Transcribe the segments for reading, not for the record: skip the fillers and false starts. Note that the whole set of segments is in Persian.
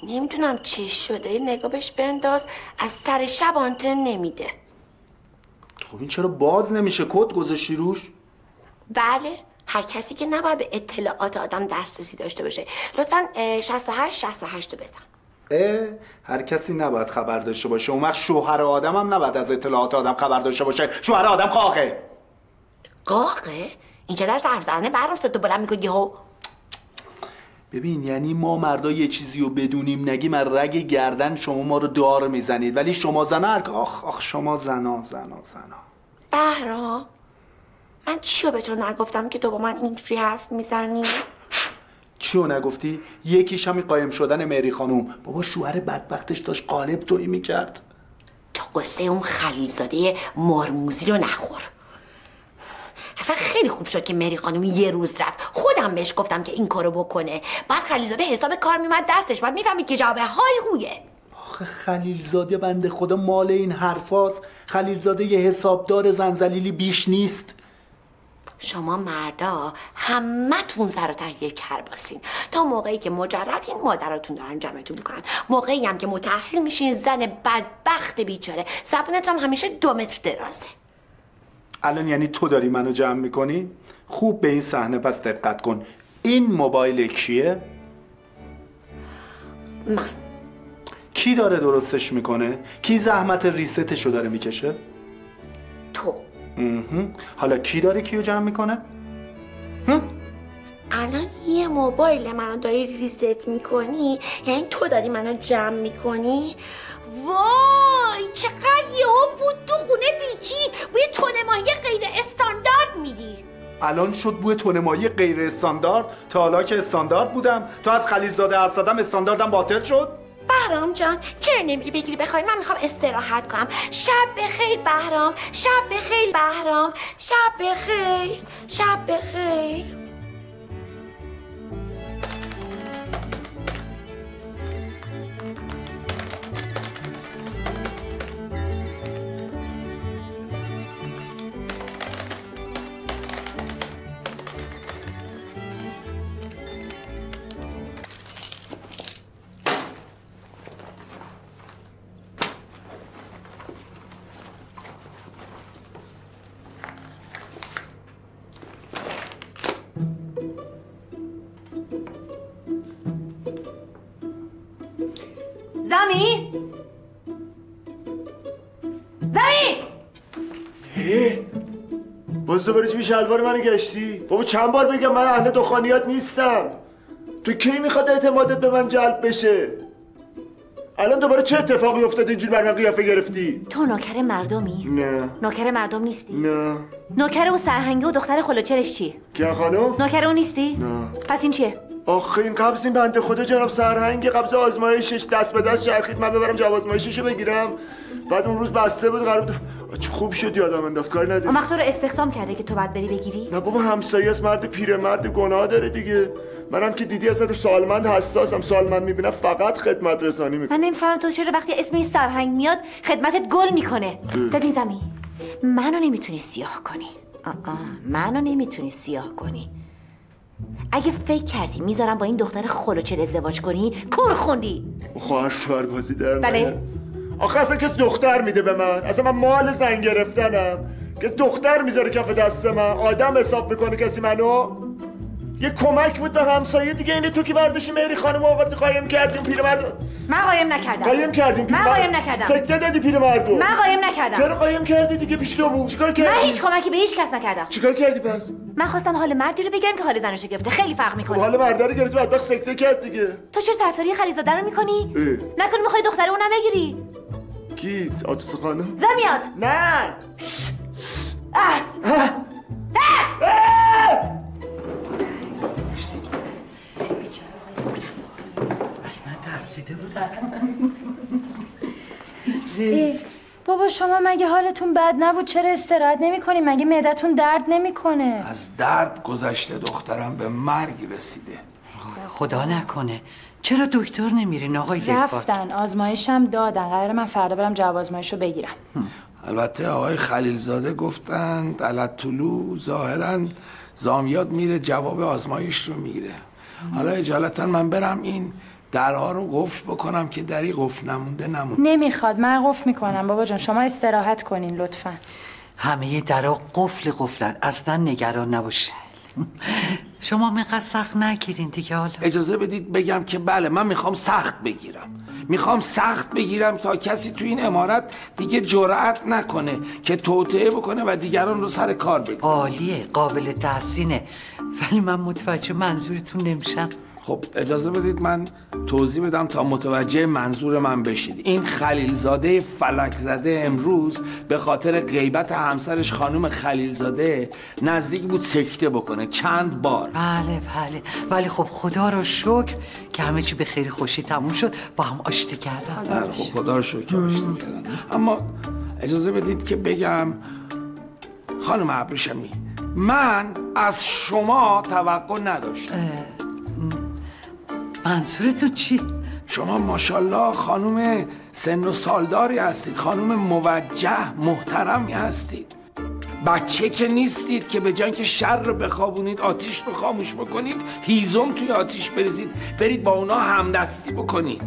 نمیدونم چه شده، نگاه بهش بنداز، از سر شب آنتن نمیده. خب این چرا باز نمیشه؟ کد گذاشتی روش؟ بله، هر کسی که نباید به اطلاعات آدم دسترسی داشته باشه. لطفاً 68 رو بزن. هر کسی نباید خبر داشته باشه. اون وقت شوهر آدم هم نباید از اطلاعات آدم خبر داشته باشه. شوهر آدم قاقه. قاقه؟ این چه در حرف زدنه برام تو بلند میگی یهو؟ ببین یعنی ما مردا یه چیزی رو بدونیم نگیم از رگ گردن شما ما رو دار میزنید، ولی شما زنا آخ شما زنا. بهرام، من چیو به تو نگفتم که تو با من اینجوری حرف میزنی؟ چیو نگفتی؟ یکیش همین قایم شدن مهری خانوم. بابا شوهر بدبختش داشت قالب تویی میکرد. تو قصه اون خلیلزاده مرموزی رو نخور. اصلا خیلی خوب شد که مهری خانوم یه روز رفت. خودم بهش گفتم که این کارو بکنه. بعد خلیلزاده حساب کار میومد دستش، بعد میفهمید که جواب های هویه. آخه خلیلزاده بنده خدا مال این حرفاست. خلیلزاده یه حسابدار زنزلیلی بیش نیست. شما مردا همتون سر و ته یک کرباسین. تا موقعی که مجردین مادراتون دارن جمعتون میکنن، موقعی هم که متأهل میشین زن بدبخت بیچاره زبونتون همیشه 2 متر درازه. الان یعنی تو داری منو جمع میکنی؟ خوب به این صحنه پس دقت کن. این موبایل کیه؟ من. کی داره درستش میکنه؟ کی زحمت ریستشو داره میکشه؟ تو. حالا کی داره کیو جمع میکنه؟ الان یه موبایل منو داری ریست میکنی، یعنی تو داری منو جمع میکنی؟ وای چقدر یهو بود تو خونه پیچید، بوی تونه ماهی غیر استاندارد میدی. الان شد بوی تونه ماهی غیر استاندارد؟ تا حالا که استاندارد بودم؟ تا از خلیلزاده حرف زدم استانداردم باطل شد؟ بهرام جان چرا نمیری بگیری بخوای؟ من میخوام استراحت کنم. شب بخیر بهرام، شب بخیر بهرام، شب بخیر، شب بخیر. زمی؟ باز دوباره چی شلوار منو گشتی؟ بابا چند بار بگم من اهل دخانیات نیستم. تو کی میخواد اعتمادت به من جلب بشه؟ الان دوباره چه اتفاقی افتاد اینجوری بر من قیافه گرفتی؟ تو نوکر مردمی؟ نه. نوکر مردم نیستی؟ نه. نوکر اون سرهنگه و دختر خلوچرش چی؟ کیا خانم؟ نوکر اون نیستی؟ نه. پس این چیه؟ آخه این قبض این بنده خدا جناب سرهنگ قبض آزمایشش دست به دست چرخید من ببرم جواب آزمایششو بگیرم. بعد اون روز بسته بود قرار بود. چه خوب شد یادم انداخت کاری نداری. اما تو رو استخدام کرده که تو باید بری بگیری؟ نه بابا همسایه است، مرد پیرمرد گناه داره دیگه. منم که دیدی اصلا رو سالمند حساسم، سالمند میبینم فقط خدمت رسانی میکنم. من نمیفهمم تو چرا وقتی اسم این سرهنگ میاد خدمتت گل میکنه. ببین زمین، منو نمیتونی سیاه کنی. منو نمیتونی سیاه کنی. اگه فکر کردی میذارم با این دختر خلوچر ازدواج کنی کور خوندی. خواهر شوهر بازی در بله. آخه اصلا کسی دختر میده به من؟ اصلا من مال زن گرفتنم که دختر میذاره کف دست من؟ آدم حساب میکنه کسی منو؟ یه کمک بود به همسایه دیگه. اینه تو که برداشتی مهری خانم آقا قایم کردیم پیرمرد. من قایم نکردم. قایم کردیم من قایم نکردم. سکته دادی پیرمردو. من قایم نکردم. چرا قایم کردی دیگه؟ پیش تو بود. چیکار کردی؟ من هیچ کمکی به هیچ کس نکردم. چیکار کردی پس؟ من خواستم حال مردی رو بگیرم که حال زنشو گرفته. خیلی فرق میکنه. حال مرد رو گرفت بدبخت سکته کرد دیگه. تو چرا طرفداری خلیزاده رو میکنی؟ نکنی میخوای دختر اونم بگیری؟ کیت؟ آتوس خانم؟ زمیاد. نه. ترسیده بودم. بابا شما مگه حالتون بد نبود؟ چرا استراحت نمی‌کنی؟ مگه معدتون درد نمیکنه؟ از درد گذشته دخترم به مرگ رسیده. خدا نکنه. چرا دکتر نمیرین آقای دلبار؟ رفتن آزمایشم دادن. قراره من فردا برم جواب آزمایشو بگیرم. البته آقای خلیلزاده گفتن علت طلوع ظاهرا زامیاد میره جواب آزمایش رو میگیره. حالا اجالتا من برم این درها رو قفل بکنم که دری قفل نمونده. نمیخواد، من قفل میکنم. بابا جان شما استراحت کنین لطفا. همه درها قفلن، اصلا نگران نباشین. شما مقدر سخت نگیرین دیگه. حالا اجازه بدید بگم که بله، من میخوام سخت بگیرم تا کسی تو این عمارت دیگه جرأت نکنه که توطئه بکنه و دیگران رو سر کار بگیره. عالیه، قابل تحسینه، ولی من متوجه منظورتون نمیشم. خب اجازه بدید من توضیح بدم تا متوجه منظور من بشید. این خلیلزاده فلک زده امروز به خاطر غیبت همسرش خانم خلیلزاده نزدیک بود سکته بکنه چند بار. بله ولی خب خدا رو شکر که همه چی به خیر خوشی تموم شد، با هم آشتی کردن. بله خب خدا رو شکر آشتی کردن. اما اجازه بدید که بگم خانم ابریشمی، من از شما توقع نداشتم. منظورتون چی؟ شما ماشاءالله خانم سن و سالداری هستید، خانم موجه محترمی هستید، بچه که نیستید که به جای اینکه شر رو بخوابونید آتیش رو خاموش بکنید هیزم توی آتیش بریزید برید با اونا همدستی بکنید.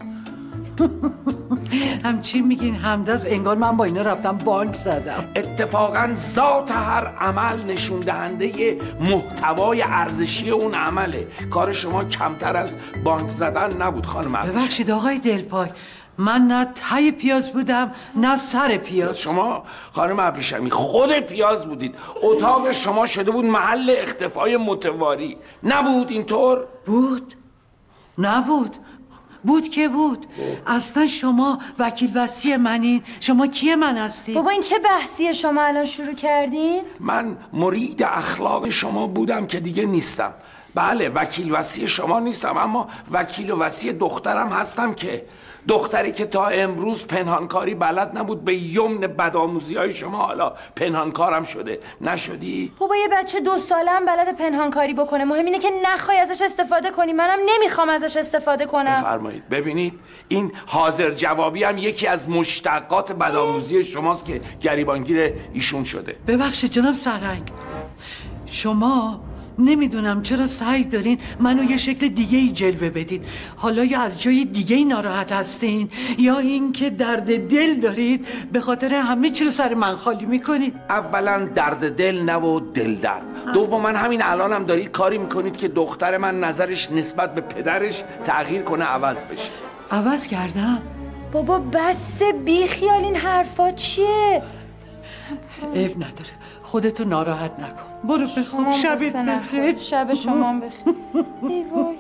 همچی میگین همدست؟ انگار من با اینا رفتم بانک زدم. اتفاقا ذات هر عمل نشون دهنده محتوای ارزشی اون عمله. کار شما کمتر از بانک زدن نبود خانم ابریشمی. ببخشید آقای دلپای، من نه ته پیاز بودم نه سر پیاز. شما خانم ابریشمی خود پیاز بودید. اتاق شما شده بود محل اختفای متواری. نبود اینطور؟ بود؟ نبود. بود که بود. اصلا شما وکیل وصی منین. شما کیه من هستی؟ بابا این چه بحثیه شما الان شروع کردین؟ من مرید اخلاق شما بودم که دیگه نیستم. بله وکیل وصی شما نیستم، اما وکیل و وصی دخترم هستم، که دختری که تا امروز پنهانکاری بلد نبود به یمن بدآموزی های شما حالا پنهانکارم شده. نشدی؟ بابا یه بچه 2 ساله هم بلد پنهانکاری بکنه، مهم اینه که نخوای ازش استفاده کنی. منم نمیخوام ازش استفاده کنم. بفرمایید. ببینید این حاضر جوابی هم یکی از مشتقات بدآموزی شماست که گریبانگیر ایشون شده. ببخشید جناب سرهنگ، شما نمیدونم چرا سعی دارین منو یه شکل دیگه ای جلوه بدین. حالا یا از جای دیگه ای ناراحت هستین یا این که درد دل دارید به خاطر همه چی رو سر من خالی میکنید. اولا درد دل نه و دل درد. دوما همین الانم دارید کاری میکنید که دختر من نظرش نسبت به پدرش تغییر کنه، عوض بشه. عوض کردم؟ بابا بس بی خیال این حرفا چیه؟ عیب نداره، خودتو ناراحت نکن. برو بخواب. شبت بخیر. شب شما هم بخیر. ای وای.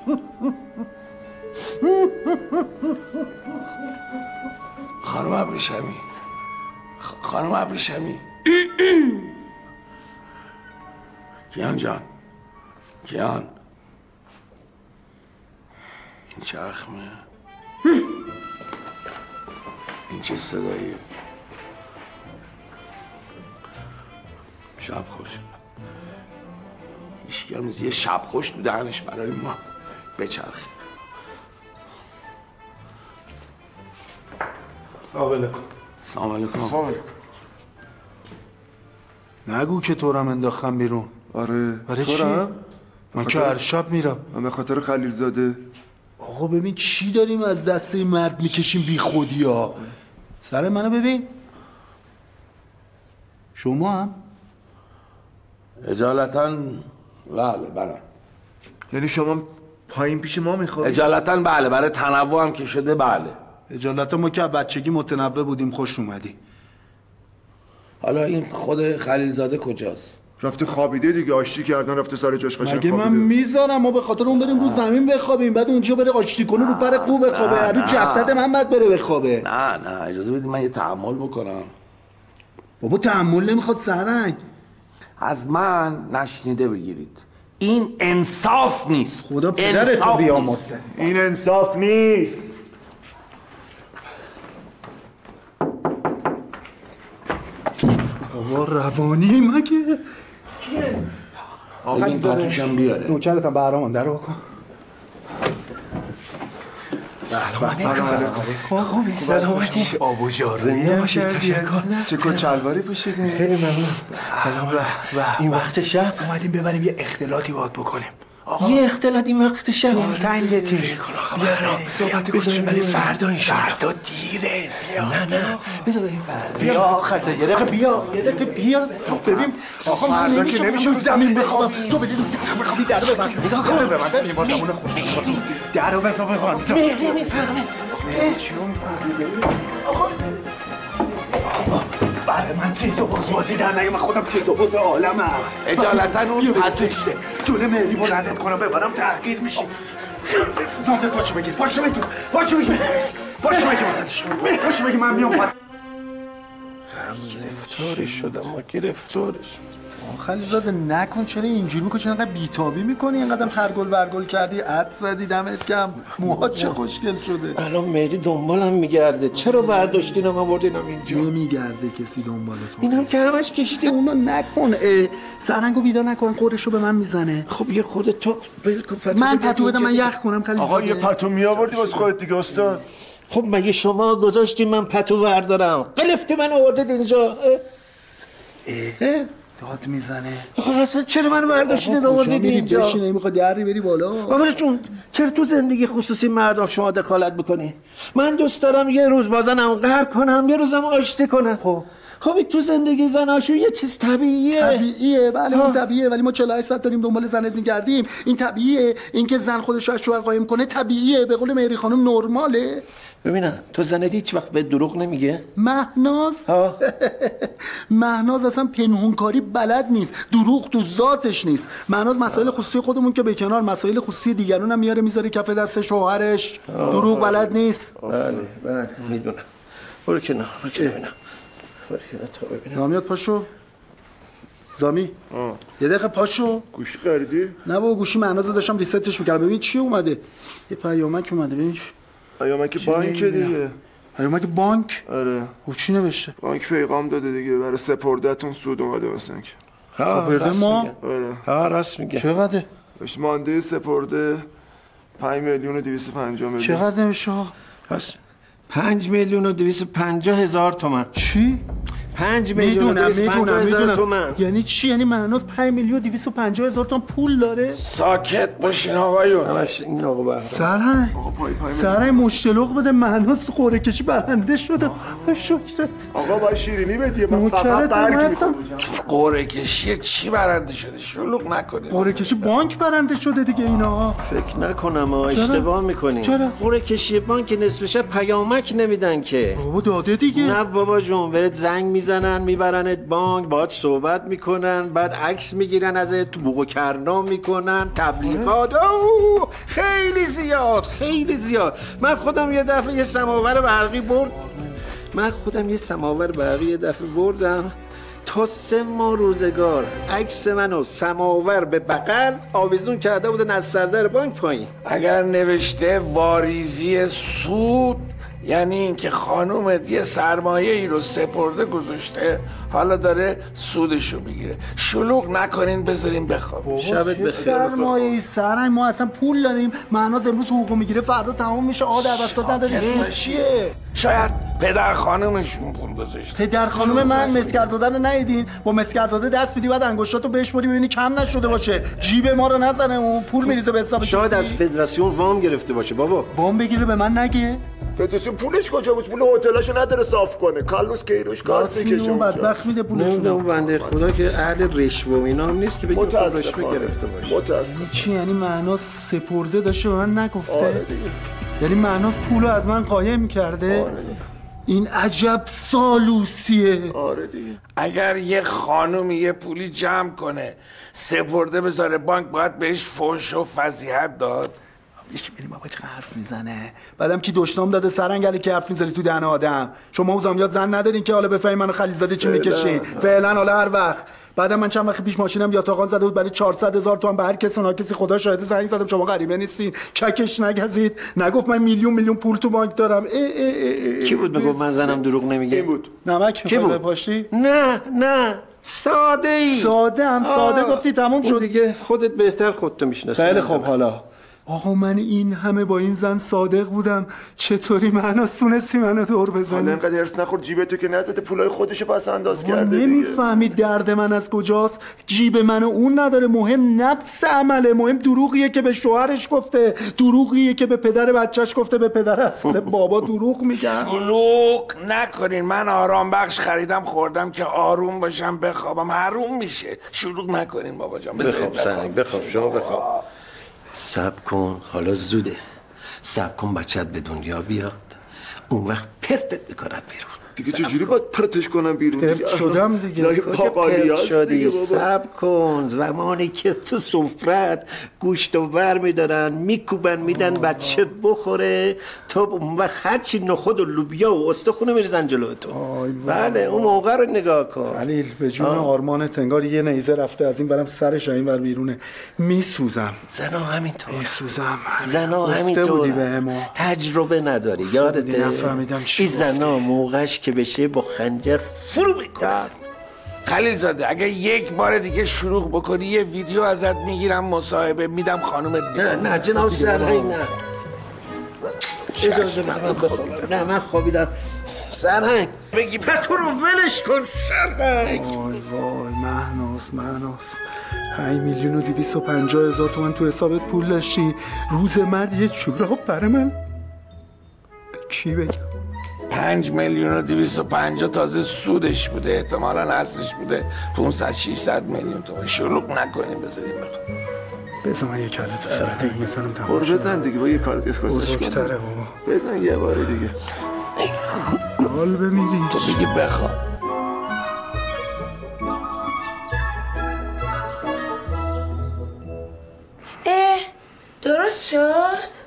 خانم ابریشمی، خانم ابریشمی. کیان جان، کیان، این چه اخمه؟ این چه صداییه؟ شب خوش. هیچکی هم یه شب خوش تو دهنش برای ما بچرخیم. سلام علیکم. سلام علیکم. نگو که تو رم انداختم بیرون. آره. برای چی؟ من که هر شب میرم. من به خاطر خلیلزاده. آقا ببین چی داریم از دست این مرد میکشیم، بی خودی ها. سر منو ببین. شما هم؟ اجالتا بله. یعنی شما پایین پیش ما میخواد؟ اجالتا بله، برای تنوع هم که شده بله. اجالتا ما که بچگی متنوع بودیم. خوش اومدی. حالا این خود خلیلزاده کجاست؟ رفته خوابیده دیگه، آشتی کردن رفته سر جاش قشنگ مگه خوابیده. من میذارم ما به خاطر اون بریم رو زمین بخوابیم بعد اونجا بره آشتی کنه رو پر قو بخوابه؟ رو جسد من بعد بره بخوابه؟ نه اجازه بدید من یه تحمل بکنم. بابا تحمل نمیخواد سرنگ. از من نشنیده بگیرید، این انصاف نیست. خدا پدرتو بیامرزه. این انصاف نیست. بابا روانی مگه؟ این پاتوشم بیاره. نوکرتم بهرامان در رو کن. سلامتی. آب و جارویی باشید. تشکر. چه کچلواری پوشیدین؟ خیلی ممنون. سلام. این وقت شب اومدیم ببریم یه اختلاطی باهات بکنیم. یه اختلاط این وقت شب؟ تنگتیم. صحبت کنیم ولی فردا این فردا دیره. نه بذار این فردا بیا خرجه یه دقیقه بیا ببین آقا من نمیشه زمین بخوام تو بدید بخوام در رو ببند نگاه کن ببند این با زمون خوش در رو بذار ببند نمیفهمه چیو میفهمی آقا برای من تیز و بازی در نگه من خودم تیز و باز عالمم اجالتا اون پتوشه جونه مهری بلندت کنم ببرم تحقیر میشی زاده پاشو بگیر پاشو بگیر من میام گرفتارش شدم ما گرفتارش. خلیزاده نکن چرا اینجوری میکنی چرا اینقدر بیتابی میکنی اینقدر خرگل برگل کردی عد زدی دمت گرم موهات چه خوشگل شده. الان مهری دنبالم میگرده چرا برداشتینم آوردینم اینجا؟ نمیگرده کسی دنبالتون اینا که همش کشیدی اونو نکن سرنگو بیدار نکن قورشو به من میزنه. خب یه خودت تو من پتو بدم من یخ کنم خلیزاده. آقا یه پتو میآوردی واسه خودت دیگه استاد. خب مگه شما گذاشتین من پتو وردارم قلفتی من آوردید اینجا؟ داد میزنه. آخه اصلا چرا من برداشتید آوردید اینجا؟ بشینه میخواد دری بری بالا. بابا جون چرا تو زندگی خصوصی مردم شما دخالت میکنی؟ من دوست دارم یه روز با زنم قهر کنم یه روزم آشتی کنم. خب تو زندگی زناشو یه چیز طبیعیه. بله این طبیعیه ولی ما 48 ساعت داریم دنبال زنت میگردیم. این طبیعیه. این که زن خودش رو از شوهر قایم کنه طبیعیه. به قول مهری خانم نرماله. ببینم تو زنت هیچ وقت به دروغ نمیگه؟ مهناز مهناز اصلا پنهونکاری بلد نیست. دروغ تو ذاتش نیست. مهناز مسائل خصوصی خودمون که به کنار مسائل خصوصی دیگران هم میذاره کف دست شوهرش. دروغ بلد نیست. بله میدونم. برو کنار ببینم. زامیات پاشو زامی یه دقیقه پاشو. گوشی خریدی؟ نه بابا گوشی مهناز داشتم ریستش میکردم. ببین چی اومده یه پیامک اومده. ببین پیامک بانک دیگه. پیامک بانک؟ آره. خب چی نوشته؟ بانک پیغام داده دیگه برای سپردهتون سود اومده مثلا. سپرده ما؟ آره. راست میگه. چقدره؟ بهش مانده سپرده 5,250,000. چقدر نمیشه؟ راست 5,250,000 تومان. چی؟ 5,250,000 تومان. یعنی چی؟ یعنی مهناز 5,250,000 تومان پول داره؟ ساکت باشین آقایون. همش این آقا بهرام. سرنگ مشتلق بده مهناز قرعه کشی برنده شده. شکرت. آقا باید شیرینی بدی من فقط برگ میخوام. قرعه کشی چی برنده شده؟ شلوغ نکنید. قرعه کشی بانک برنده شده دیگه اینا. فکر نکنم اشتباه میکنین. چرا؟ قرعه کشی بانک نصفش پیامک نمیدن که. بابا داده دیگه. نه بابا جون بهت زنگ میزنن میبرنت بانک باهات صحبت میکنن بعد عکس میگیرن ازت تو بوق و کرنا میکنن تبلیغات. خیلی زیاد. من خودم یه دفعه یه سماور برقی بردم تا 3 ماه روزگار عکس منو سماور به بغل آویزون کرده بودن از سردر بانک پایین. اگر نوشته واریزی سود یعنی اینکه خانومت یه سرمایه ای رو سپرده گذاشته حالا داره سودشو میگیره. شلوغ نکنین بذارین بخواب. شبت بخیر. سرمایه سرنگ ما اصلا پول داریم. مهناز امروز حقوق میگیره فردا تمام میشه. در وسط نداریم. چیه؟ شاید پدر خانومشون پول گذاشته. پدر خانوم من مسکرزاده رو ندیدین؟ با مسکرزاده دست میدی بعد انگشتاتو بشمری ببینی کم نشده باشه. جیب ما رو نزنه اون پول میریزه به حساب. شاید از فدراسیون وام گرفته باشه بابا. وام بگیره به من نگه. فدراسیون پولش کجا بود؟ پول هتلاشو نداره صاف کنه. کارلوس کیروش کارت میکشه اونجا. بدبخت میده پولش رو. بنده خدا که اهل رشوه و اینا هم نیست که بگه رشوه گرفته باشه. متاسفم. چی یعنی مهناز سپرده داشته به من نگفته؟ یعنی مهناز پولو از من قایم کرده؟ این عجب سالوسیه. آره دیگه. اگر یه خانومی یه پولی جمع کنه سپرده بذاره بانک باید بهش فحش و فضیحت داد. یکی بریم بابا چه حرف میزنه. بعدم کی دشنام داده سرنگلی که حرف میزنی تو دهن آدم. شما و زامیات زن ندارین که حالا بفهمین منو خلیزاده چی میکشین. فعلا حالا هر وقت. بعدم من چند وقت پیش ماشینم یاتاقان زده بود برای 400,000 تومان به هر کس اون کسی خدا شاهد زنگ زدم شما غریبه نیستین. چکش نگزید. نگفت من میلیون پول تو بانک دارم. کی بود میگفت من زنم دروغ نمیگه؟ کی بود؟ نمک میخوای بپاشی؟ نه ساده گفتی تموم شد دیگه. خودت بهتر خودتو میشناسی. خیلی خب حالا آقا من این همه با این زن صادق بودم، چطوری مهناز تونستی منو دور بزنی؟ حالا اینقدر هرس نخور، جیبتو که نزده پولای خودشو پس انداز کرده دیگه. نمیفهمی درد من از کجاست؟ جیب من و اون نداره، مهم نفس عمله، مهم دروغیه که به شوهرش گفته، دروغیه که به پدر بچهش گفته، به پدر اصل بابا دروغ میگن. شلوغ نکنین، من آرام بخش خریدم خوردم که آروم باشم بخوابم، حروم میشه. شلوغ نکنین بابا جان. بخواب سنگ، بخواب، شما بخواب. صبر کن، حالا زوده. صبر کن بچه‌ت به دنیا بیاد، اون وقت پرتت میکنن بیرون. دیگه چجوری باید پرتش کنم بیرون؟ پرت شدم دیگه. پرت شدی؟ صبر کن، زمانی که تو سفرت گوشت و ور میدارن میکوبن میدن بچه بخوره، تو اون وقت هرچی نخود و لوبیا و استخونه میریزن جلو تو. بله اون موقع رو نگاه کن. خلیل به جون آرمانت انگار یه نیزه رفته از این برم سرش این ور بیرونه. میسوزم. زنا همینطور. میسوزم. زنا همینطور. بودی بهمون. تجربه نداری. یادته؟ نفهمیدم چی این زنا موقعش که بشه با خنجر فرو میکنه. خلیل زاده اگه یک بار دیگه شروع بکنی یه ویدیو ازت میگیرم مصاحبه میدم خانومت. نه جناب سرهنگ نه. اجازه بده من بخوابم. نه من خوابیدم. سرهنگ بگی پتو رو ولش کن سرهنگ. وای وای مهناز 5,250,000 تومن تو حسابت پول داشتی، روز مرد یه جوراب برای من به کی بگم؟ 5,250,000 تازه سودش بوده، احتمالاً اصلش بوده 500-600 میلیون تومان. شلوغ نکنیم بذاریم بخوام. بذار من یه کله تو سرت این بزنم تمام برو بزن دیگه با یه کار دیگه کسش کنم. بزرگتره بابا. بزن یه بار دیگه. حال بمیری تو بگی بخوام. درست شد؟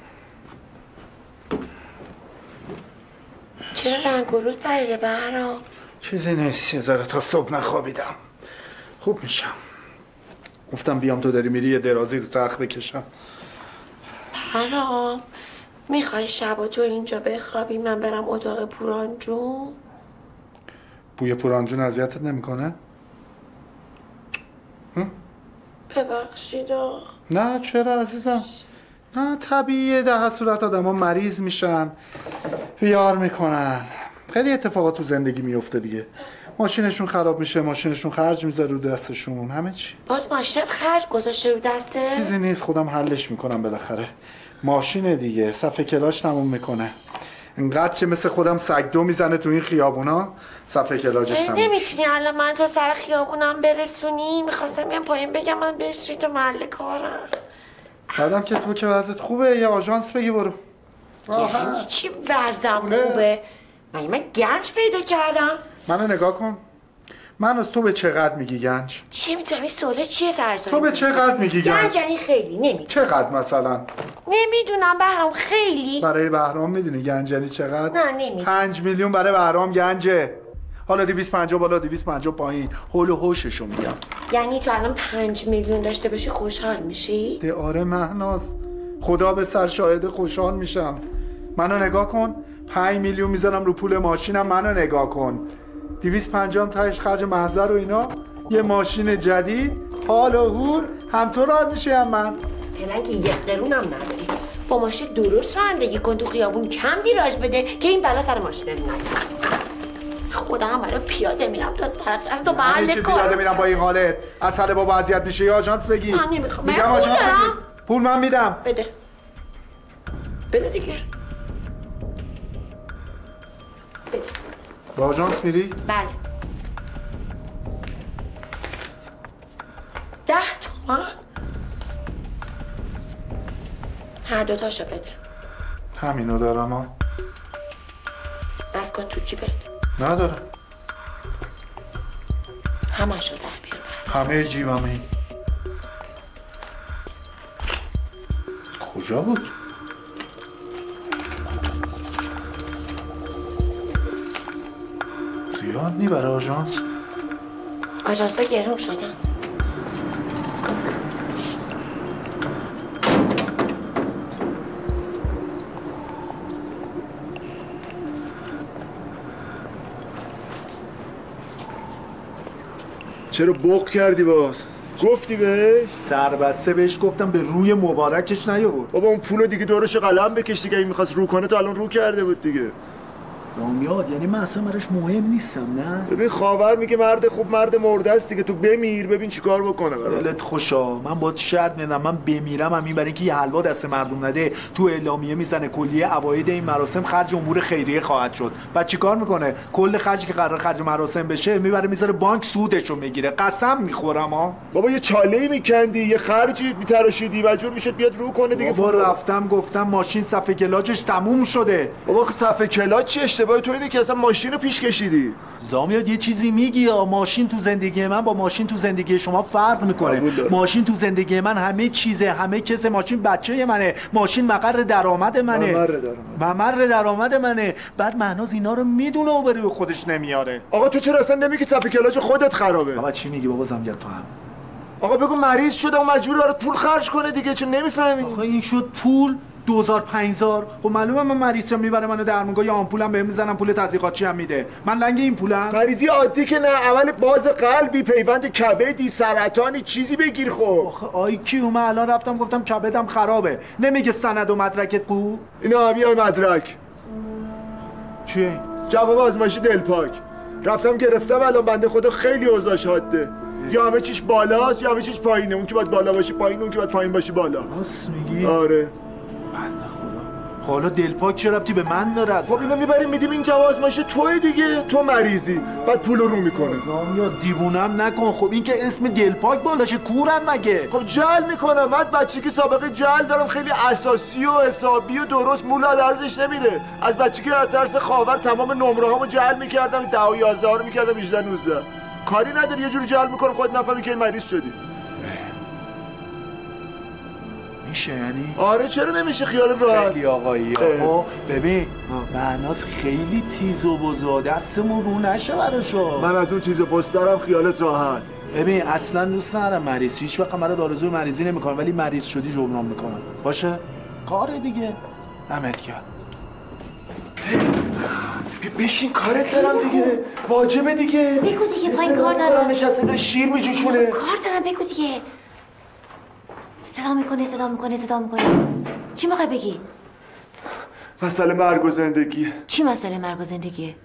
چرا رنگ و رود پریده بهرام؟ چیزی نیست، یه ذره تا صبح نخوابیدم. خوب میشم. گفتم بیام تو داری میری یه درازی رو تخت بکشم. بهرام میخوای شبا تو اینجا بخوابی من برم اتاق پورانجون؟ بوی پورانجون اذیتت نمیکنه؟ ببخشیدا. نه چرا عزیزم؟ نه طبیعیه، در صورت آدم ها مریض میشن، بیار میکنن، خیلی اتفاقات تو زندگی میفته دیگه. ماشینشون خراب میشه، ماشینشون خرج میذاره رو دستشون، همه چی. باز ماشینت خرج گذاشته رو دسته؟ چیزی نیست، خودم حلش میکنم بالاخره. ماشینه دیگه، صفحه کلاش تموم میکنه. انقدر که مثل خودم سگدو میزنه تو این خیابونا، صفحه کلاجش تموم. نمیتونی الان من تا سر خیابونم برسونی؟ میخواستم بیام پایین بگم من برسونی تو محل کارم. بعدم که تو که وضعت خوبه یه آژانس بگی برو. یعنی چی وضعم خوبه؟ من گنج پیدا کردم. منو نگاه کن. من از تو به چقدر میگی گنج؟ چی میتونم این سواله چیه سرزایی؟ تو به چقدر میگی گنج؟ گنج یعنی خیلی نمیدونم. چقدر مثلا؟ نمیدونم بهرام خیلی. برای بهرام میدونی گنج یعنی چقدر؟ نه نمیدونم. 5 میلیون برای بهرام گنجه. حالا 250 بالا 250 پایین، هول و هوششو میگم. یعنی تو الان 5 میلیون داشته باشی خوشحال میشی؟ آره مهناز، خدا به سر شاهد خوشحال میشم. منو نگاه کن، 5 میلیون میذارم رو پول ماشینم، منو نگاه کن. 250 هم تایش خرج محضر و اینا، یه ماشین جدید، حال و هور، هم تو راحت میشی هم من. فعلا که 1 قرونم نداری. با ماشین درست رانندگی کن، تو خیابون کم ویراژ بده که این بلا سر ماشین نیاد. خدا هم برای پیاده میرم تا سر از تو محل کار. پیاده میرم با این حالت؟ اصل بابا اذیت میشه، یا آژانس بگی. من نمیخوام. میگم آژانس بگی. پول من میدم. بده. بده دیگه. بده. با آژانس میری؟ بله. 10 تومن؟ هر دوتاشو بده. همینو دارم ها. از کن تو جیبت. ندارم. همشو در بیار بر. همه جیبم این. کجا بود؟ زیاد نی برای آژانس؟ آژانس ها گرون شدن. چرا بوق کردی باز؟ گفتی بهش؟ سربسته بهش گفتم به روی مبارکش نیاورد. بابا اون پولو دیگه دورش قلم بکش دیگه، این می‌خواست رو کنه تا الان رو کرده بود دیگه. دامیاد یعنی من اصلا براش مهم نیستم نه؟ ببین خاور میگه مرد خوب مرد مرده است دیگه، تو بمیر ببین چیکار بکنه برات. دلت خوشا، من باید شرط میدم من بمیرم همین برای اینکه یه حلوا دست مردم نده تو اعلامیه میزنه کلیه عواید این مراسم خرج امور خیریه خواهد شد. بعد چیکار میکنه؟ کل خرجی که قرار خرج مراسم بشه میبره میذاره بانک سودشو میگیره. قسم میخورم ها. بابا یه چاله‌ای میکندی، یه خرجی میتراشیدی، مجبور میشد بیاد رو کنه دیگه. بابا رفتم گفتم ماشین صفحه کلاجش تموم شده. بابا صفحه کلاج چی اشتباهی تو اینه که اصلا ماشین رو پیش کشیدی. زامیاد یه چیزی میگی یا ماشین تو زندگی من با ماشین تو زندگی شما فرق میکنه. ماشین تو زندگی من همه چیزه، همه کس. ماشین بچه منه، ماشین مقر درآمد منه، ممر درآمد منه. بعد مهناز اینا رو میدونه و برای خودش نمیاره. آقا تو چرا اصلا نمیگی صفحه کلاج خودت خرابه؟ بابا چی میگی بابا زامیاد تو هم؟ آقا بگو مریض شده و مجبور برات پول خرج کنه دیگه، چون نمیفهمی؟ آقا این شد پول 2000 5000. خب معلومه من مریضم میبره منو درمونگاه، یا آمپولم بهم میزنم، پول تزریقاتی هم میده. من لنگ این پولم؟ مریضی عادی که نه، عمل باز قلبی، پیوند کبدی، سرطانی، چیزی بگیر. خب آخه آی کیو من الان رفتم گفتم کبدم خرابه، نمیگه سند و مدرکت کو؟ اینا بیای مدرک. چیه؟ جواب آزمایش دلپاک. رفتم گرفتم، الان بنده خدا خیلی اوضاعش حاده. یا همه چیش بالاست یا همه چیش پایینه. اون که باید بالا باشه پایین، اون که باید پایین باشه بالا. راست میگی؟ آره. بنده خدا. حالا دلپاک چه ربطی به من داره؟ خب اینو میبریم میدیم این جواز آزمایش توی دیگه، تو مریضی بعد پول رو میکنه. یا دیوونم نکن. خب این که اسم دلپاک بالاشه کورن مگه؟ خب جل میکنم. من بچگی سابقه جل دارم، خیلی اساسی و حسابی و درست، مولا درزش نمیده. از بچگی از درس خاور تمام نمره هامو جل میکردم، 10 و 11 رو میکردم 18 19. کاری نداری یه جوری جل میکنم خودت نفهمی که مریض شدی. میشه یعنی؟ آره چرا نمیشه، خیالت راحت. خیلی آقایی. خب ببین مهناز خیلی تیز و بزا، دستمون رو نشه براشو. من از اون تیز پسترم، خیالت راحت. ببین اصلا دوست ندارم مریض، هیچ وقت مرا آرزوی مریضی نمیکنم، ولی مریض شدی جبران میکنم. باشه؟ کاره دیگه. دمت گرم. بشین کارت دارم دیگه، واجبه دیگه. بگو دیگه پایین کار دارم. نشسته داره شیر میجوشونه. کار دارم بگو دیگه. صدا میکنه. چی میخوای بگی؟ مسئله مرگ و زندگی. چی مسئله مرگ و زندگیه؟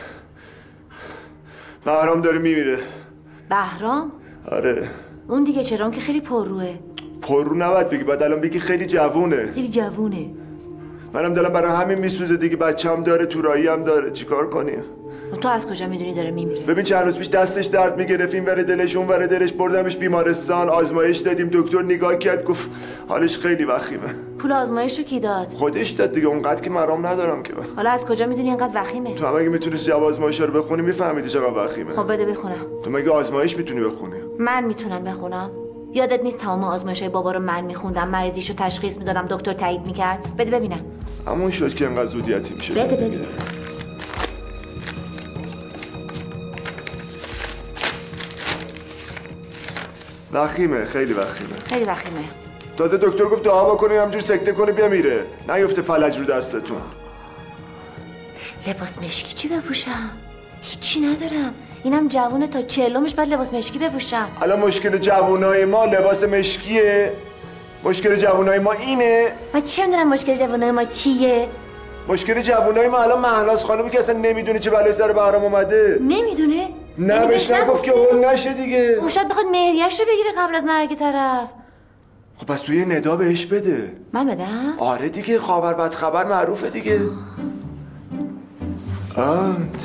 بهرام داره میمیره. بهرام؟ آره. اون دیگه چرا؟ اون که خیلی پرروه. پررو نباید بگی، بعد الان بگی خیلی جوونه. خیلی جوونه. منم دلم برای همین میسوزه دیگه، بچه‌م داره، تورایی هم داره، چیکار کنیم؟ تو از کجا میدونی داره میمیره؟ ببین چند روز پیش دستش درد میگرفت، این ور دلش اون ور دلش، بردمش بیمارستان، آزمایش دادیم، دکتر نگاه کرد گفت حالش خیلی وخیمه. پول آزمایش رو کی داد؟ خودش داد دیگه، اونقدر که مرام ندارم که. حالا از کجا میدونی اینقدر وخیمه؟ تو هم اگه میتونستی جواب آزمایش رو بخونی میفهمیدی چقدر وخیمه. خب بده بخونم. تو مگه آزمایش میتونی بخونی؟ من میتونم بخونم. یادت نیست تمام آزمایش‌های بابا رو من میخوندم، مریضیشو تشخیص میدادم، دکتر تایید میکرد؟ بده ببینم. همون شد که انقدر زود یتیم میشه. بده ببینم. وخیمه، خیلی وخیمه. خیلی وخیمه. تازه دکتر گفت دعا بکنی همجور سکته کنی بمیره، نیفته فلج رو دستتون. لباس مشکی چی بپوشم؟ هیچی ندارم. اینم جوونه، تا 40مش بعد لباس مشکی بپوشم. الان مشکل جوونای ما لباس مشکیه. مشکل جوونای ما اینه. من چه میدونم مشکل جوونای ما چیه؟ مشکل جوونای ما الان مهناز خانومی که اصلا نمیدونه چه بلایی سر بهرام اومده. نمیدونه؟ نه بهش نگفت که اول نشه دیگه. خب شاید بخواد مهریه‌اش رو بگیره قبل از مرگ طرف. خب پس توی ندا بهش بده. من بدم؟ آره دیگه، خبر بد خبر معروفه دیگه. آنت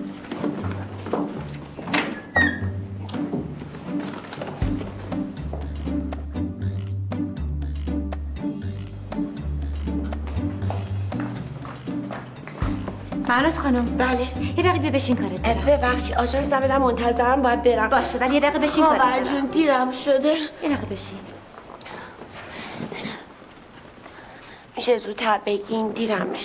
مهناز خانم. بله. یه دقیقه بشین کارت دارم. ببخشید آژانس نمیدم، منتظرم باید برم. باشه ولی یه دقیقه بشین کارت دارم. جون دیرم شده. یه دقیقه بشین. میشه زودتر بگین؟ دیرمه.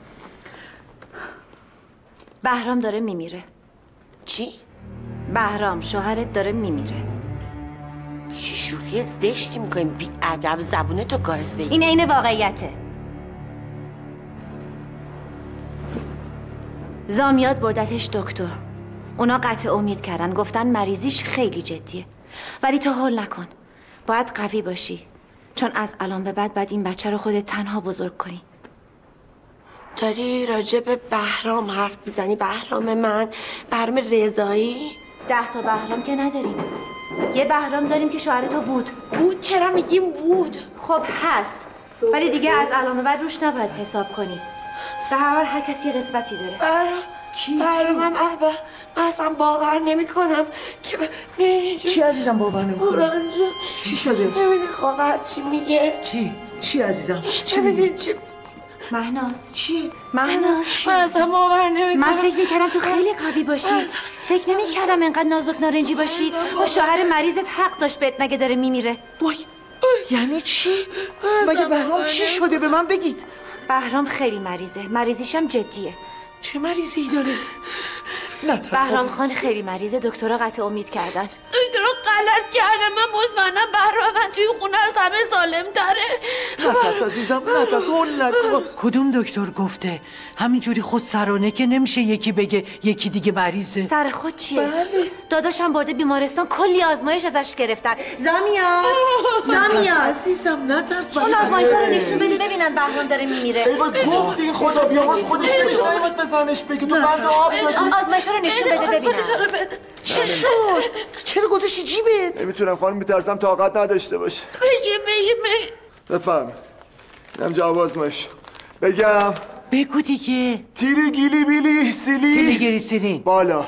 بهرام داره میمیره. چی؟ بهرام شوهرت داره میمیره. چی شوخی زشتی میکنیم؟ بی ادب، زبونه تو گاز بگی. این عین واقعیته. زامیات بردتش دکتر. اونا قطع امید کردن، گفتن مریضیش خیلی جدیه. ولی تو هول نکن، باید قوی باشی، چون از الان به بعد باید این بچه رو خودت تنها بزرگ کنی. داری راجع به بهرام حرف میزنی؟ بهرام من؟ بهرام رضایی؟ 10 تا بهرام که نداریم، یه بهرام داریم که شوهر تو بود. چرا میگیم بود؟ خب هست، ولی دیگه از الان به بعد روش نباید حساب کنی. به هر حال هر کسی یه قسمتی داره. بهرام من اصلا باور نمی کنم که چی عزیزم باور نمی کنم؟ چی شده؟ نمیدی خواهر چی میگه؟ چی عزیزم؟ چی نمیدی چی؟ مهناز چی؟ مهناز من اصلا باور نمی کنم. من فکر میکردم تو خیلی قوی باشی، فکر نمیکردم انقدر نازک نارنجی باشی. و شوهر مریضت حق داشت بهت نگه داره میمیره. وای یعنی چی؟ مگه بهرام چی شده؟ به من بگید. بهرام خیلی مریضه، مریضیشم جدیه. چه مریضی داره؟ بهرام خان خیلی مریضه، دکترها قطع امید کردن. دکترها غلط کردن. من مطمئنم بهرام من توی خونه از همه سالم تره. نترس عزیزم، نترس، هول نکن. کدوم دکتر گفته؟ همینجوری خود سرانه که نمیشه یکی بگه یکی دیگه مریضه. سر خود چیه؟ بله. داداشم برده بیمارستان، کلی آزمایش ازش گرفتن. زامیا عزیزم نترس. اون آزمایش‌ها رو نشون بده ببینن بهرام داره میمیره. ای وای گفت این خدا بیامرز خودش نمی‌خواد بزنش بگی تو بند آب دادی. آزمایش‌ها رو نشون بده ببینن. چی شد؟ چرا گذاشتی جیبت؟ نمیتونم خانم، میترسم طاقت نداشته باشه. بگی بفهم. اینم جواب آزمایش. بگم بگو دیگه. تیری گیلی بیلی سیلی تریگلیسیرین بالا.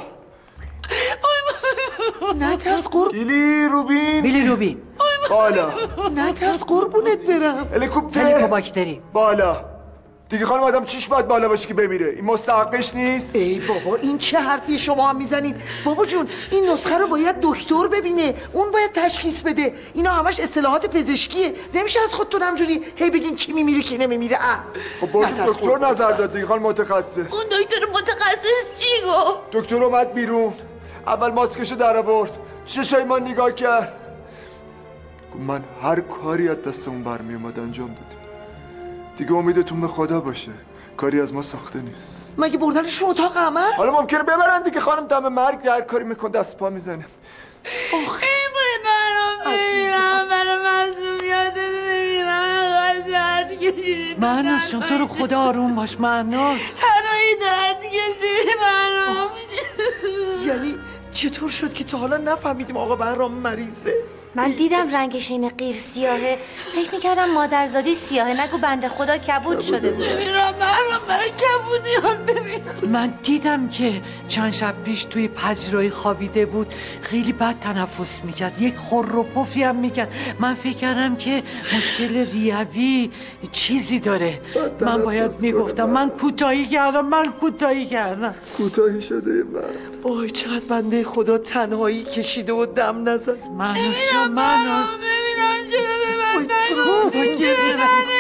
نترس قرب. گیلی روبین بیلی روبین بالا. نترس قربونت برم. هلیکوپتر هلیکوباکتری بالا. دیگه خانم آدم چیش باید بالا باشه که بمیره؟ این مستحقش نیست؟ ای بابا این چه حرفی شما هم میزنید؟ بابا جون این نسخه رو باید دکتر ببینه، اون باید تشخیص بده. اینا همش اصطلاحات پزشکیه، نمیشه از خودتون همجوری هی بگین کی میمیره کی نمیمیره. خب باید دکتر نظر داد دیگه خانم، متخصص. اون دکتر متخصص چی گفت؟ دکتر اومد بیرون، اول ماسکشو در آورد، چشای ما نگاه کرد، من هر کاری از دست اون برمی اومد انجام دادیم. دیگه امیدتون به خدا باشه، کاری از ما ساخته نیست. مگه بردنش رو اتاق عمل؟ حالا ممکنه ببرن دیگه خانم، دم مرگ هر کاری میکن دست پا میزنه. این برام بمیرم، برای مظلومیات بمیرم، درد کشید. مهناز جون تو رو خدا آروم باش مهناز. تنهایی درد کشید برام. یعنی چطور شد که تا حالا نفهمیدیم آقا بهرام مریضه؟ من دیدم رنگش این قیر سیاهه، فکر میکردم مادرزادی سیاهه، نگو بنده خدا کبود شده بود. بمیرم برام، من کبودیان بمیرم. من دیدم که چند شب پیش توی پذیرایی خوابیده بود، خیلی بد تنفس میکرد، یک خور و پفی هم میکرد. من فکر کردم که مشکل ریوی چیزی داره. من باید میگفتم، من کوتاهی کردم. کوتاهی شده من. وای چقدر بنده خدا تنهایی کشیده و دم نزد. مهناز جون مهناز ببینم چرا به من نگفتی که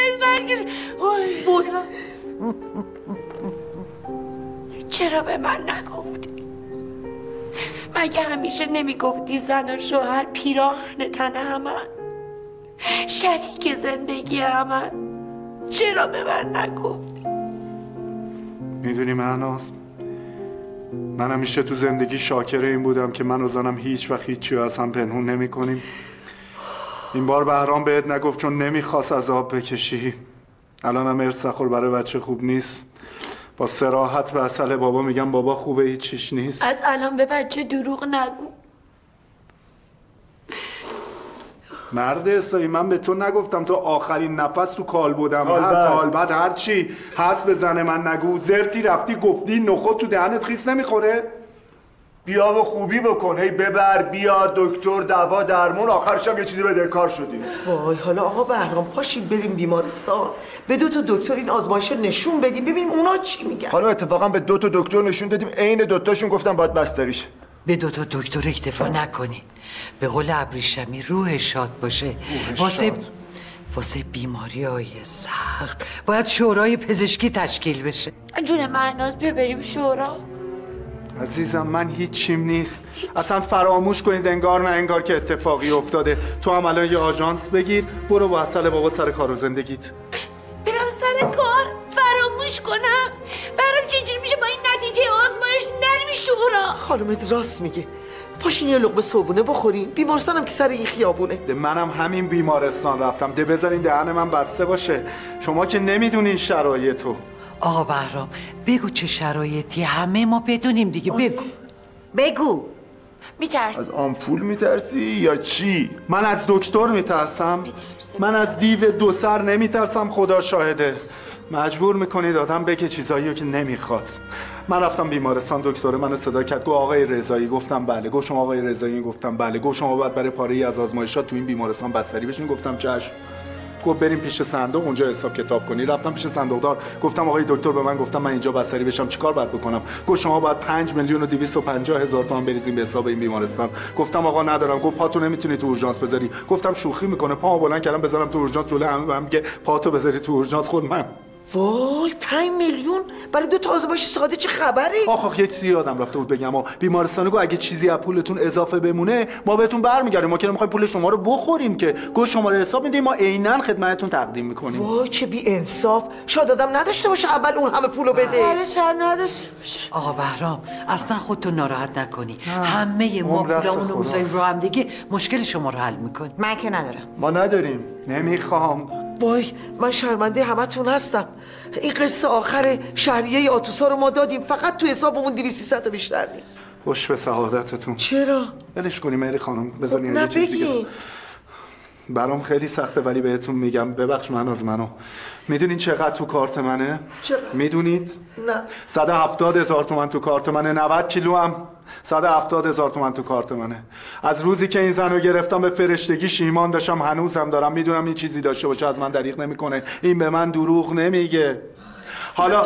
چرا به من نگفتی؟ مگه همیشه نمیگفتی زن و شوهر پیراهن تن همن، شریک زندگی همن؟ چرا به من نگفتی؟ میدونی مهناز، من همیشه تو زندگی شاکر این بودم که من و زنم هیچ وقت هیچی از هم پنهون نمی کنیم. این بار بهرام بهت نگفت چون نمیخواست عذاب بکشی. الان هم ارسخور برای بچه خوب نیست. با صراحت به اصل بابا میگم بابا خوبه، هیچیش نیست. از الان به بچه دروغ نگو. مرد اسایی، من به تو نگفتم تو آخرین نفس تو کالبدم هر کالبد هر چی هست به زن من نگو. زرتی رفتی گفتی نخود تو دهنت خیس نمیخوره؟ بیا و خوبی بکن، هی ببر بیا دکتر دوا درمون، آخرش هم یه چیزی بده کار شدی. وای حالا آقا بهرام پاشید بریم بیمارستان، به 2 تا دکتر این آزمایش رو نشون بدیم ببینیم اونا چی میگن. حالا اتفاقا به 2 تا دکتر نشون دادیم، عین 2 تاشون گفتن باید بستریش. به 2 تا دکتر اکتفا نکنین. به قول ابریشمی روح شاد باشه. واسه بیماری‌های سخت باید شورای پزشکی تشکیل بشه. جون مهناز ببریم شورا. عزیزم من هیچیم نیست، اصلا فراموش کنید انگار نه انگار که اتفاقی افتاده. تو هم الان یه آژانس بگیر، برو با اصل بابا سر کار و زندگیت. برم سر کار؟ فراموش کنم؟ برام چجوری میشه با این نتیجه آزمایش نریم شورا؟ خانمت راست میگه، پاشین یه لقمه صبحونه بخوریم. بیمارستانم که سر این خیابونه. منم همین بیمارستان رفتم. بذارین دهن من بسته باشه. شما که نمیدونین شرایطو. آقا بهرام بگو چه شرایطی، همه ما بدونیم دیگه. بگو. میترسی؟ از آمپول میترسی یا چی؟ من از دکتر میترسم. من از دیو دو سر نمیترسم، خدا شاهده. مجبور میکنید آدم بگه چیزایی که نمیخواد. من رفتم بیمارستان، دکتر منو صدا کرد، گفت آقای رضایی. گفتم بله. گفت شما آقای رضایی؟ گفتم بله. گفت شما باید برای پاره ای از آزمایشات تو این بیمارستان بستری بشین. گفتم چشم. گفت بریم پیش صندوق اونجا حساب کتاب کنی. رفتم پیش صندوقدار، گفتم آقای دکتر به من گفتم من اینجا بستری بشم، چیکار باید بکنم؟ گفت شما باید 5,250,000 تومان بریزیم به حساب این بیمارستان. گفتم آقا ندارم. گفت پاتو نمیتونی تو اورژانس بذاری. گفتم شوخی میکنه. پامو بلند کردم بذارم تو اورژانس، جلوی همه بهم میگه پاتو بذاری تو اورژانس. خود من وای 5 میلیون برای 2 تا آزمایش ساده چه خبره؟ آخ یه چیزی یادم رفته بود بگم. بیمارستان گفت اگه چیزی از پولتون اضافه بمونه ما بهتون برمیگردیم. ما که نمیخوایم پول شما رو بخوریم که. گفت شماره حساب میدیم، ما عیناً خدمتتون تقدیم میکنیم. وای چه بی انصاف. شاید آدم نداشته باشه اول اون همه پولو بده. بله شاید نداشته باشه. آقا بهرام اصلا خودتو ناراحت نکنی. همه ما پولامون رو میذاریم رو هم دیگه، مشکل شما رو حل میکنیم. من که ندارم. ما نداریم. نمیخوام. وای من شرمنده همتون هستم. این قصه آخر شهریه آتوسا رو ما دادیم، فقط تو حسابمون 200 تا بیشتر نیست. خوش به سعادتتون. چرا؟ ولش کنی مری خانم، بذارین یه چیز دیگه. برام خیلی سخته ولی بهتون میگم. ببخش من از منو. میدونین چقدر تو کارت منه؟ چقدر؟ میدونید؟ نه. 170,000 تومان تو کارت منه. 90 کیلو هم 170,000 تومان تو کارت منه. از روزی که این زنو گرفتم به فرشتگیش ایمان داشتم، هنوزم دارم. میدونم این چیزی داشته باشه از من دریغ نمیکنه. این به من دروغ نمیگه. حالا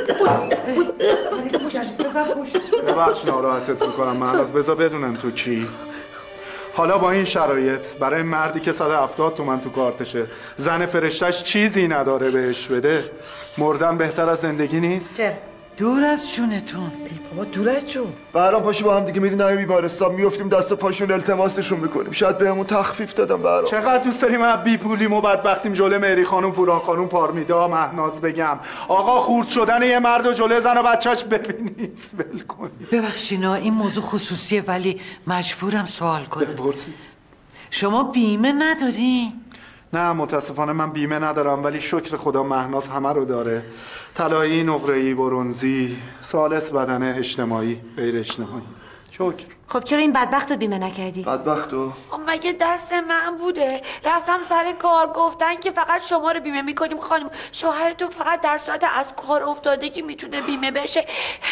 ببخش ناراحتت میکنم من از بذار بدونم تو کی. حالا با این شرایط برای مردی که 170 تومن تو کارتشه، زن فرشتش چیزی نداره بهش بده، مردن بهتر از زندگی نیست؟ دور از جونتون. ای بابا دور از جون. برام پاشو با هم دیگه میریم نای بیمارستان، میافتیم دست و پاشون التماسشون میکنیم. شاید بهمون تخفیف دادم. برام چقدر دوست داریم ما بی پولیم و بدبختیم جلوی مهری خانم پوران خانم پارمیدا مهناز بگم آقا خورد شدن یه مرد و جلوی زن و بچه‌ش ببینید. ول کنید. ببخشینا این موضوع خصوصیه ولی مجبورم سوال کنم. بپرسید. شما بیمه نداری؟ نه متاسفانه من بیمه ندارم، ولی شکر خدا مهناز همه رو داره. طلایی، نقره‌ای، برنزی، ثالث بدنه، اجتماعی، غیر اجتماعی. شکر. خب چرا این بدبخت رو بیمه نکردی؟ بدبختو مگه دست من بوده؟ رفتم سر کار گفتن که فقط شما رو بیمه میکنیم خانم. شوهرتون فقط در صورت از کار افتادگی میتونه بیمه بشه.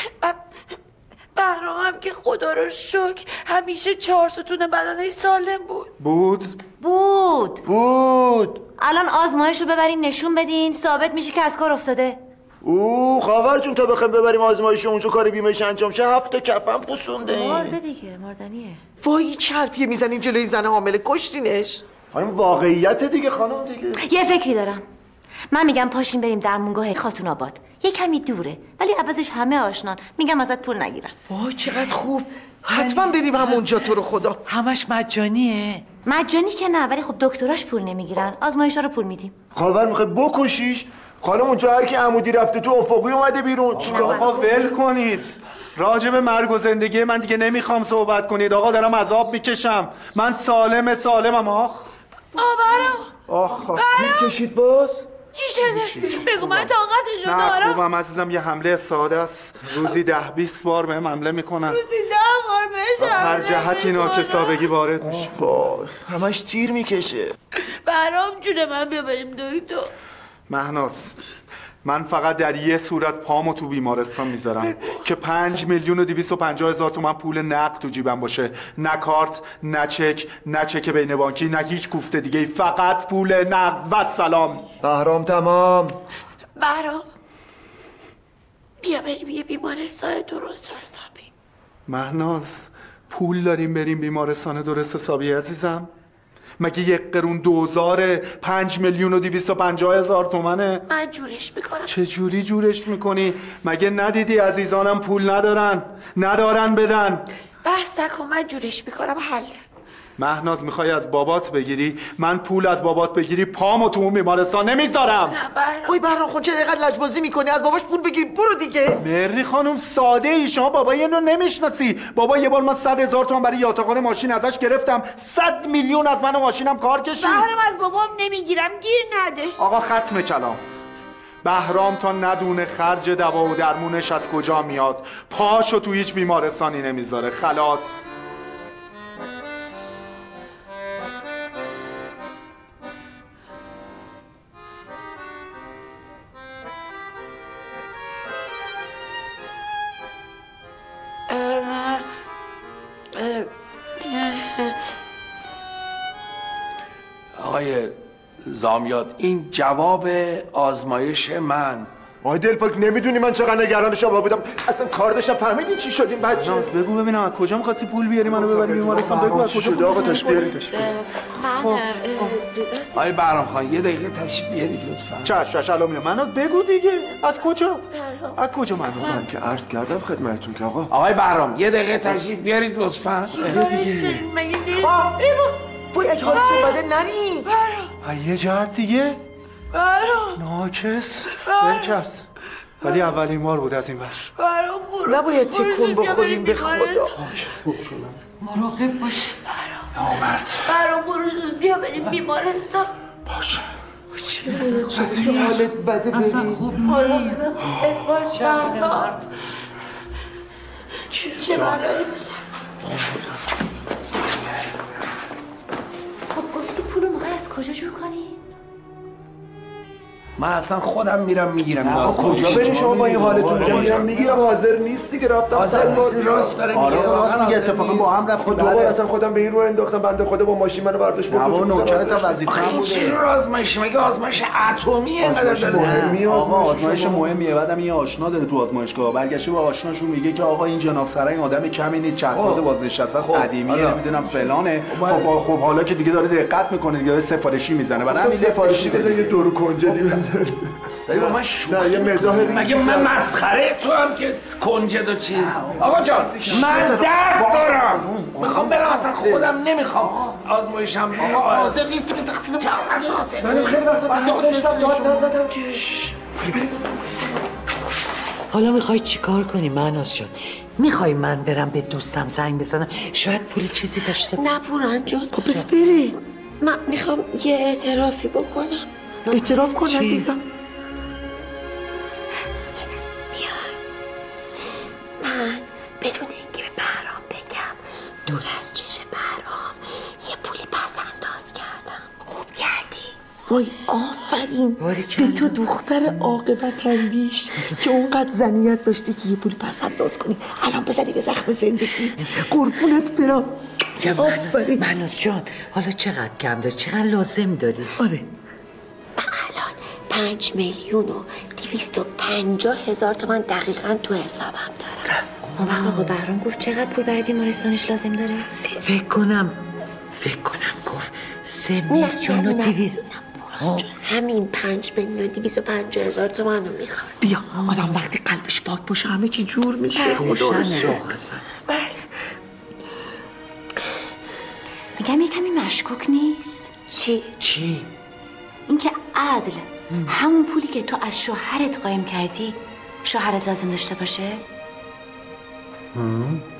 بهرامم که خدا رو شکر همیشه 4 ستون بدنش سالم بود. الان آزمایش رو ببرین نشون بدین ثابت میشه که از کار افتاده. خواهر جون تا بخوایم ببریم آزمایش اونجا کار بیمهش انجام شه 7 کفن پوسونده. مرده دیگه، مردنیه. وای چه حرفیه میزنین جلوی زن حامله؟ کشتینش. خانم واقعیت دیگه خانم دیگه. یه فکری دارم. من میگم پاشین بریم درمونگاه خاتون آباد. یه کمی دوره ولی عوضش همه آشنان. میگم ازت پول نگیرن. وای چقدر خوب. حتما بریم همونجا تو رو خدا. همش مجانیه؟ مجانی که نه، ولی خب دکتراش پول نمیگیرن، آزمایشا رو پول میدیم. خانم میخوای بکشیش؟ خانم اونجا هر کی عمودی رفته تو افقی اومده بیرون. آقا ول کنید. راجب مرگ و زندگی من دیگه نمیخوام صحبت کنید. آقا دارم عذاب میکشم. من سالمم. آخ میکشید باز؟ چی شده؟ بگو من طاقتشو نه دارم. خوبم عزیزم. یه حمله ساده است. روزی 10-20 بار بهم حمله میکنن. روزی 10 بار بهش از هر حمله جهتی ناچسابگی وارد میشه. وای همش تیر میکشه. برام جونه من ببریم دکتر. مهناز من فقط در یه صورت پامو تو بیمارستان میذارم که 5,250,000 تومان پول نقد تو جیبم باشه. نه کارت، نه چک بین بانکی، نه هیچ کوفته دیگه. فقط پول نقد و سلام. بهرام تمام. بهرام بیا بریم یه بیمارستان درست حسابی. مهناز پول داریم بریم بیمارستان درست حسابی عزیزم؟ مگه یک قرون دوزاره 5,250,000 تومنه؟ من جورش میکنم. چه جوری جورش میکنی؟ مگه ندیدی عزیزانم پول ندارن بدن؟ بحث نکن، من جورش میکنم. حله. مهناز میخوای از بابات بگیری؟ من پول از بابات بگیری پامو تو اون بیمارستان نمیذارم. وای بهرام خون چرا اینقدر لجبازی میکنی؟ از باباش پول بگیر برو دیگه. مری خانم ساده ای، شما بابا یه رو نمیشناسی. بابا یه بار من 100,000 تومان برای یاتاقان ماشین ازش گرفتم، 100 میلیون از من و ماشینم کار کشید. بهرام از بابام نمیگیرم، گیر نده. آقا ختم کلام. بهرام تا ندونه خرج دوا و درمونش از کجا میاد پاشو تو هیچ بیمارستانی نمیذاره. خلاص. آقای زامیات این جواب آزمایش من. آقای دلپاک نمیدونی من چقدر نگران شما بودم، اصلا کار داشتم. فهمیدین چی شدیم بچه؟ ناز بگو ببینم از کجا می‌خواستی پول بیاری منو ببری بیمارستان؟ بگو از کجا شده آقا تاش بیاریدش. آقای بهرام خان یه دقیقه تشریف بیارید لطفا. چش الان میام. منو بگو دیگه از کجا؟ از کجا من که عرض کردم خدمتتون که آقای بهرام یه دقیقه تشریف بیارید لطفا. مگه وای اگه حالتون بده نریم. یه جهت دیگه ناکس بل کرد، ولی اولین بار بود از این ور. نباید تکون بخوریم به خدا. مراقب باش. نامرد. بهرام برو زود بیا بریم بیمارستان. باشه. حالت بده اصلا ببین. خوب نیست. باش بهرام. چه بلایی بزن. خب گفتی پولو میخوای از کجا جور کنی؟ من اصلا خودم میرم میگیرم. کجا برین شما با این حالتون؟ میگیرم حاضر نیست دیگه. رفتم 100 بار. راست داره میگه. راست میگه. اتفاقا با هم رفتیم. دو بار اصلا خودم به این رو انداختم، بنده خدا با ماشین منو برداشت برد. بابا نوکرت وظیفه‌ام این بوده. چه جور آزمایش؟ مگه آزمایش اتمی اینقدر داره؟ آقا آزمایش مهمیه. بعدم یه آشنا داره تو آزمایشگاه، برگشته با آشناشون میگه که آقا این جناب سرای آدم کمی نیست، چرخ‌باز بازنشسته است، قدیمیه، نمیدونم فلانه. خب حالا که دیگه داره دقت میکنه دیگه، سفارشی میزنه. بعد همین سفارشی بزن یه دورو کنجدی بزن. داری با من نه یه مزاح مگه من مسخره تو هم که کنجد و چیز. آقا جان من درد دارم، میخوام برم، اصلا خودم نمیخوام آزمایشم. آقا حاضر نیستی که تقسیم مصرف. من خیلی وقت داشتم داد نزدم که حالا میخوای چیکار کنی مهناز جان؟ میخوای من برم به دوستم زنگ بزنم؟ شاید پول چیزی داشته باشه. نه پوران جان. خب بس بری. من میخوام یه اعترافی بکنم. اعتراف کن عزیزم. من بدون اینکه به بهرام بگم دور از چش بهرام یه پولی پس انداز کردم. خوب کردی. وای آفرین به تو دختر عاقبت اندیش که اونقدر زنیت داشتی که یه پولی پس انداز کنی الان بزنی به زخم زندگیت. قربونت برم. آفرین. مهناز جان حالا چقدر کم داری؟ چقدر لازم داری؟ آره من الان 5,250,000 تومان دقیقاً تو حسابم دارم. اون وقت آقا بهرام گفت چقدر پول برای بیمارستانش لازم داره؟ فکر کنم گفت 3,200,000. همین 5,250,000 تومان رو میخواد. بیا آدم وقتی قلبش پاک باشه همه چی جور میشه. خدا راه هستن. بله. میگم یه کمی مشکوک نیست؟ چی؟ اینکه عدل همون پولی که تو از شوهرت قایم کردی شوهرت لازم داشته باشه؟